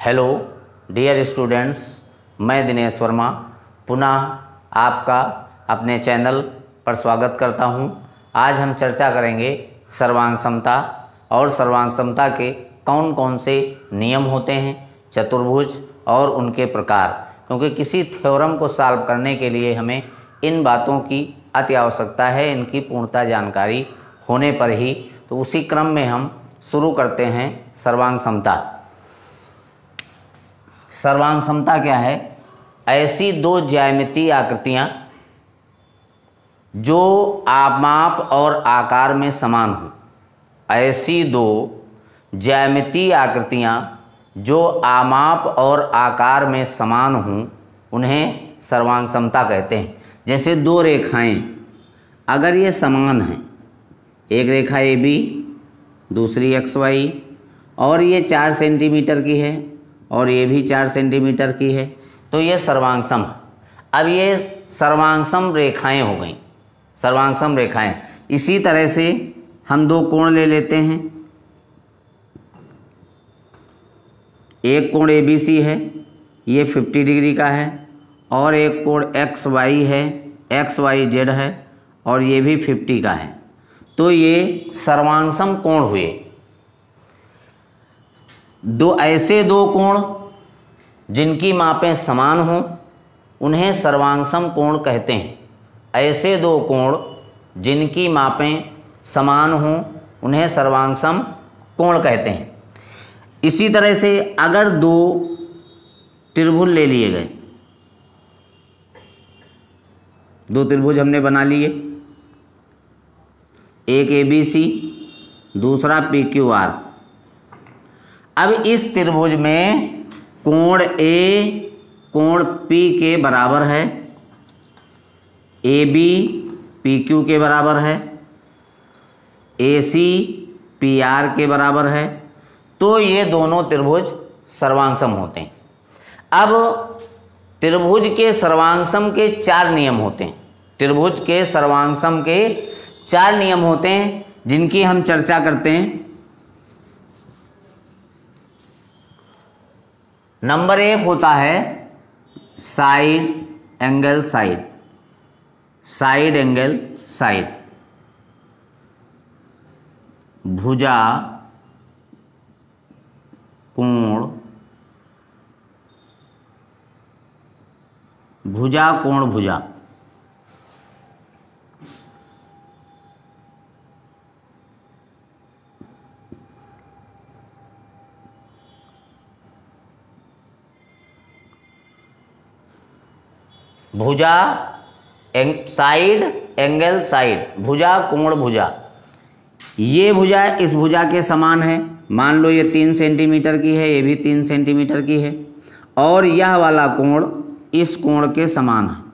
Hello dear students, मैं दिनेश वर्मा पुनः आपका अपने चैनल पर स्वागत करता हूं। आज हम चर्चा करेंगे सर्वांग समता और सर्वांग समता के कौन कौन से नियम होते हैं, चतुर्भुज और उनके प्रकार। क्योंकि किसी थ्योरम को सॉल्व करने के लिए हमें इन बातों की अति आवश्यकता है, इनकी पूर्णतः जानकारी होने पर ही। तो उसी क्रम में हम शुरू करते हैं सर्वांग समता। सर्वांग समता क्या है? ऐसी दो ज्यामितीय आकृतियाँ जो आमाप और आकार में समान हों। ऐसी दो ज्यामितीय आकृतियाँ जो आमाप और आकार में समान हों, उन्हें सर्वांग समता कहते हैं। जैसे दो रेखाएं अगर ये समान हैं, एक रेखा AB दूसरी XY, और ये 4 सेंटीमीटर की है और ये भी 4 सेंटीमीटर की है, तो ये सर्वांगसम। अब ये सर्वांगसम रेखाएं हो गई, सर्वांगसम रेखाएं। इसी तरह से हम दो कोण ले लेते हैं। एक कोण ABC है, ये 50 डिग्री का है, और एक कोण XY है, XYZ है, और ये भी 50 का है। तो ये सर्वांगसम कोण हुए। ऐसे दो कोण जिनकी मापें समान हों, उन्हें सर्वांगसम कोण कहते हैं। ऐसे दो कोण जिनकी मापें समान हों, उन्हें सर्वांगसम कोण कहते हैं। इसी तरह से अगर दो त्रिभुज ले लिए गए, दो त्रिभुज हमने बना लिए, एक ABC दूसरा PQR। अब इस त्रिभुज में कोण A कोण P के बराबर है, AB PQ के बराबर है, AC PR के बराबर है, तो ये दोनों त्रिभुज सर्वांगसम होते हैं। अब त्रिभुज के सर्वांगसम के 4 नियम होते हैं। त्रिभुज के सर्वांगसम के 4 नियम होते हैं जिनकी हम चर्चा करते हैं। नंबर 1 होता है side angle side, side angle side. भुजा कोण, भुजा कोण भुजा। भुजा साइड एंगल साइड, भुजा कोण भुजा। ये भुजा इस भुजा के समान है। मान लो ये 3 सेंटीमीटर की है, ये भी 3 सेंटीमीटर की है, और यह वाला कोण इस कोण के समान है।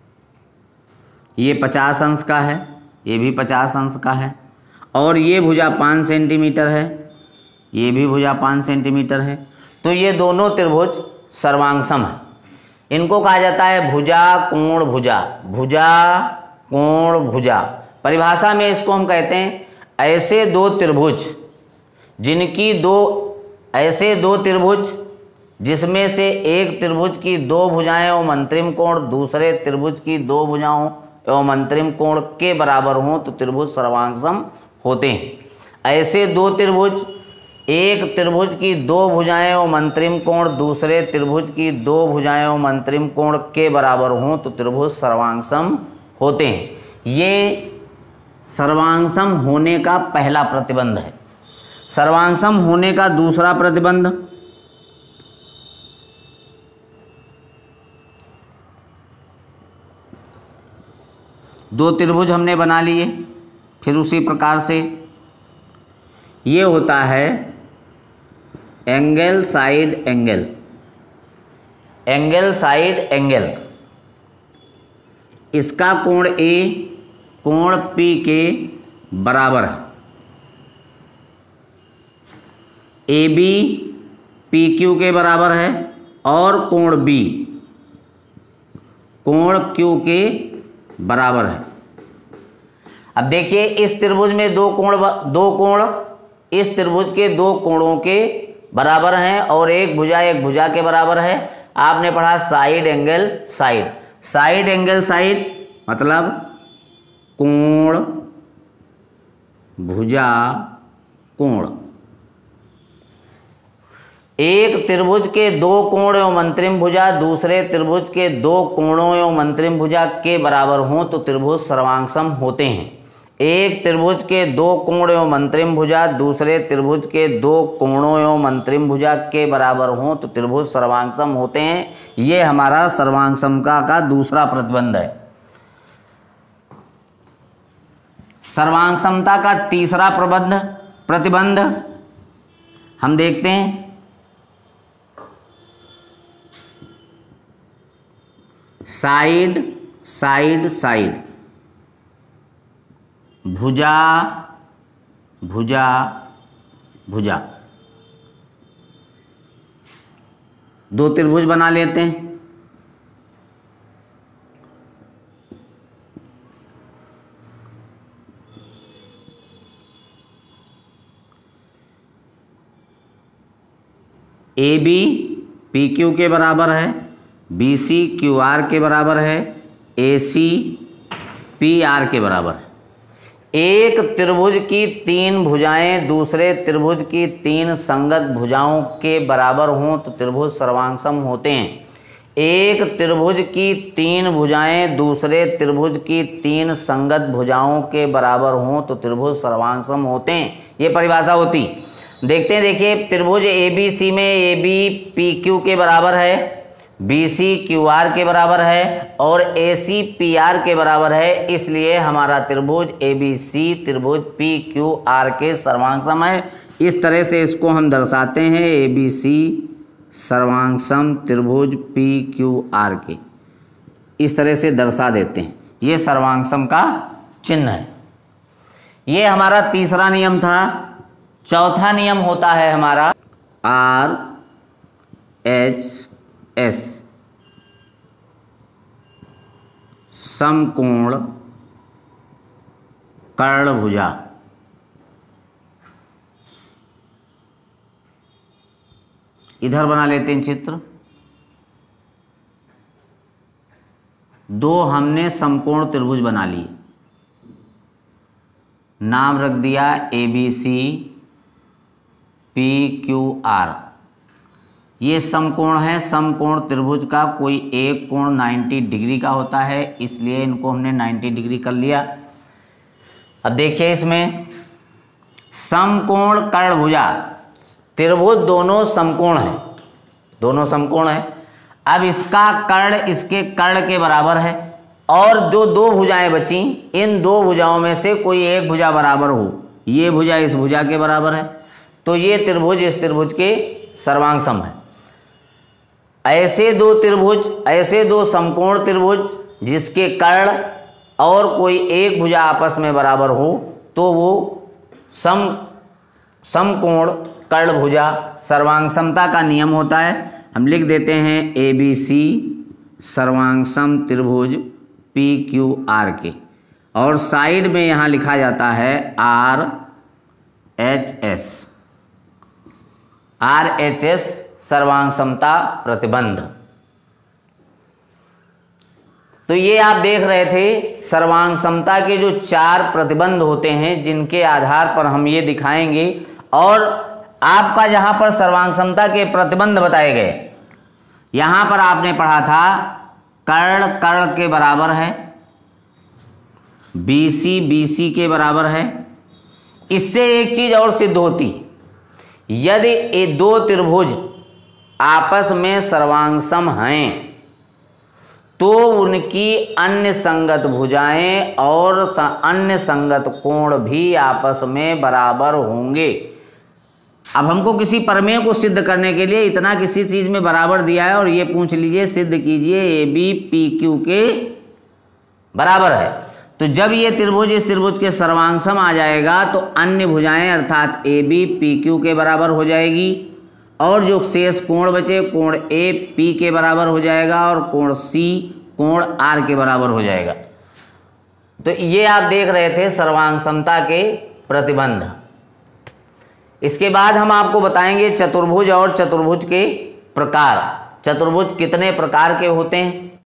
ये 50 अंश का है, ये भी 50 अंश का है, और ये भुजा 5 सेंटीमीटर है, ये भी भुजा 5 सेंटीमीटर है। तो ये दोनों त्रिभुज सर्वांगसम है। इनको कहा जाता है भुजा कोण भुजा, भुजा कोण भुजा। परिभाषा में इसको हम कहते हैं ऐसे दो त्रिभुज ऐसे दो त्रिभुज जिसमें से एक त्रिभुज की 2 भुजाएं एवं अंतरिम कोण दूसरे त्रिभुज की 2 भुजाओं एवं अंतरिम कोण के बराबर हों, तो त्रिभुज सर्वांगसम होते हैं। ऐसे दो त्रिभुज, एक त्रिभुज की 2 भुजाएं एवं अंतरिम कोण दूसरे त्रिभुज की 2 भुजाएं एवं अंतरिम कोण के बराबर हों, तो त्रिभुज सर्वांगसम होते हैं। ये सर्वांगसम होने का पहला प्रतिबंध है। सर्वांगसम होने का दूसरा प्रतिबंध, दो त्रिभुज हमने बना लिए, फिर उसी प्रकार से ये होता है angle side angle, angle side angle. इसका कोण A कोण P के बराबर है। AB PQ के बराबर है, और कोण B कोण Q के बराबर है। अब देखिए इस त्रिभुज में दो कोण, इस त्रिभुज के 2 कोणों के बराबर हैं और एक भुजा के बराबर है। आपने पढ़ा side angle side. Side angle side मतलब कोण भुजा कोण। एक त्रिभुज के दो कोण एवं अंतरिम भुजा दूसरे त्रिभुज के दो कोणों एवं अंतरिम भुजा के बराबर हों तो त्रिभुज सर्वांगसम होते हैं। एक त्रिभुज के दो कोण एवं अंतरिम भुजा दूसरे त्रिभुज के दो कोणों एवं अंतरिम भुजा के बराबर हों तो त्रिभुज सर्वांगसम होते हैं। ये हमारा सर्वांगसमता का दूसरा प्रतिबंध है। सर्वांगसमता का तीसरा प्रतिबंध हम देखते हैं। साइड साइड साइड भुजा भुजा भुजा। दो त्रिभुज बना लेते हैं। ए बी पी क्यू के बराबर है, बी सी क्यू आर के बराबर है, ए सी पी आर के बराबर है। एक त्रिभुज की तीन भुजाएं दूसरे त्रिभुज की तीन संगत भुजाओं के बराबर हों तो त्रिभुज सर्वांगसम होते हैं। एक त्रिभुज की तीन भुजाएं दूसरे त्रिभुज की तीन संगत भुजाओं के बराबर हों तो त्रिभुज सर्वांगसम होते हैं। ये परिभाषा होती। देखते हैं, देखिए त्रिभुज ए बी सी में ए बी पी क्यू के बराबर है, बी सी क्यू आर के बराबर है और ए सी पी आर के बराबर है। इसलिए हमारा त्रिभुज ए बी सी त्रिभुज पी क्यू आर के सर्वांगसम है। इस तरह से इसको हम दर्शाते हैं, ए बी सी सर्वांगसम त्रिभुज पी क्यू आर के, इस तरह से दर्शा देते हैं। ये सर्वांगसम का चिन्ह है। ये हमारा तीसरा नियम था। चौथा नियम होता है हमारा आर एच एस समकोण कर्णभुजा। इधर बना लेते हैं चित्र। दो हमने समकोण त्रिभुज बना लिए, नाम रख दिया A B C P Q R. ये समकोण है। समकोण त्रिभुज का कोई एक कोण 90 डिग्री का होता है, इसलिए इनको हमने 90 डिग्री कर लिया। अब देखिए इसमें समकोण कर्णभुजा, त्रिभुज दोनों समकोण हैं, दोनों समकोण हैं। अब इसका कर्ण इसके कर्ण के बराबर है और जो दो भुजाएं बची, इन दो भुजाओं में से कोई एक भुजा बराबर हो, ये भुजा इस भुजा के बराबर है, तो ये त्रिभुज इस त्रिभुज के सर्वांगसम है। ऐसे दो त्रिभुज, ऐसे दो समकोण त्रिभुज जिसके कर्ण और कोई एक भुजा आपस में बराबर हो तो वो समकोण कर्णभुजा सर्वांगसमता का नियम होता है। हम लिख देते हैं ए बी सी सर्वांगसम त्रिभुज पी क्यू आर के, और साइड में यहाँ लिखा जाता है R H S. R H S सर्वांगसमता प्रतिबंध। तो ये आप देख रहे थे सर्वांगसमता के जो चार प्रतिबंध होते हैं, जिनके आधार पर हम ये दिखाएंगे। और आपका जहां पर सर्वांगसमता के प्रतिबंध बताए गए, यहां पर आपने पढ़ा था कर्ण कर्ण के बराबर है, BC BC के बराबर है। इससे एक चीज और सिद्ध होती, यदि ये दो त्रिभुज आपस में सर्वांगसम हैं तो उनकी अन्य संगत भुजाएं और अन्य संगत कोण भी आपस में बराबर होंगे। अब हमको किसी प्रमेय को सिद्ध करने के लिए इतना किसी चीज में बराबर दिया है और ये पूछ लीजिए, सिद्ध कीजिए ए बी पी क्यू के बराबर है। तो जब ये त्रिभुज इस त्रिभुज के सर्वांगसम आ जाएगा तो अन्य भुजाएं अर्थात ए बी पी क्यू के बराबर हो जाएगी और जो शेष कोण बचे, कोण ए पी के बराबर हो जाएगा और कोण सी कोण आर के बराबर हो जाएगा। तो ये आप देख रहे थे सर्वांगसमता के प्रतिबंध। इसके बाद हम आपको बताएंगे चतुर्भुज और चतुर्भुज के प्रकार। चतुर्भुज कितने प्रकार के होते हैं